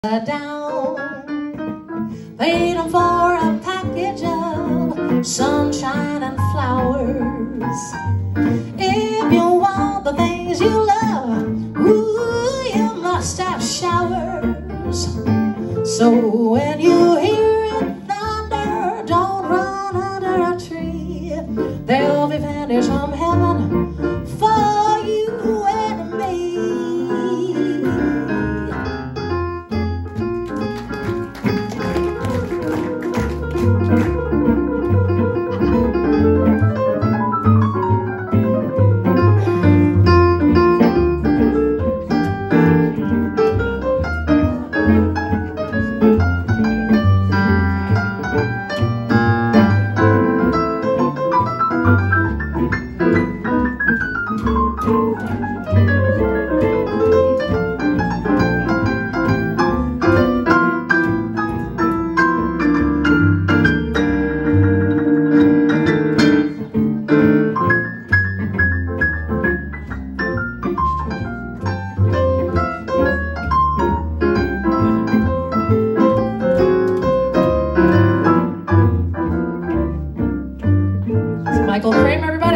Down, paid them for a package of sunshine and flowers. If you want the things you love, ooh, you must have showers. So when you hear it thunder, don't run under a tree. There'll be pennies from heaven for you and me. Michael Kramer, everybody.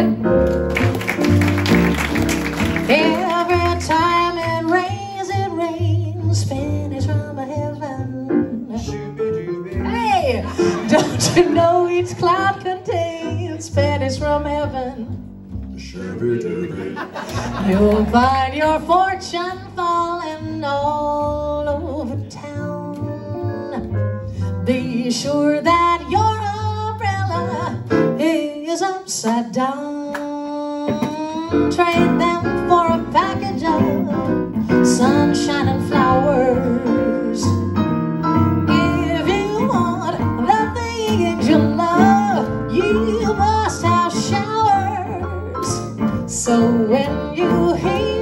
Every time it rains, pennies from heaven. Hey, don't you know each cloud contains pennies from heaven? You'll find your fortune falling all over town. Be sure that your umbrella is upside down. Trade them for a package of sunshine and flowers. If you want the things you love, you must have showers. So when you hear